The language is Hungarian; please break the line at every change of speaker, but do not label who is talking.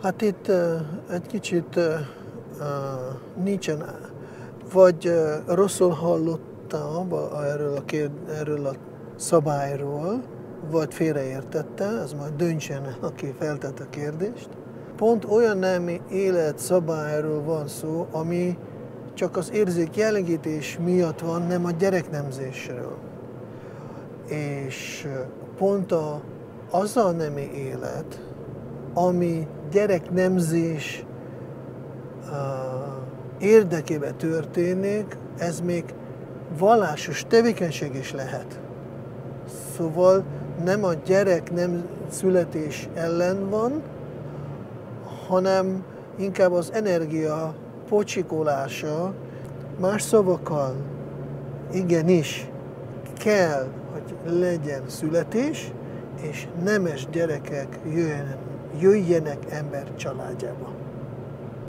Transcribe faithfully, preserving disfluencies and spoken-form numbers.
Hát itt egy kicsit nincsen, vagy rosszul hallottam erről a, kérd, erről a szabályról, vagy félreértette, ez majd döntsen el, aki feltette a kérdést. Pont olyan nemi élet szabályról van szó, ami csak az érzékjelentítés miatt van, nem a gyereknemzésről. És pont a, az a nemi élet, ami gyereknemzés uh, érdekében történik, ez még vallásos tevékenység is lehet. Szóval nem a gyerek nem születés ellen van, hanem inkább az energia pocsikolása. Más szavakkal igenis kell, hogy legyen születés, és nemes gyerekek jöjjenek, jöjjenek ember családjába.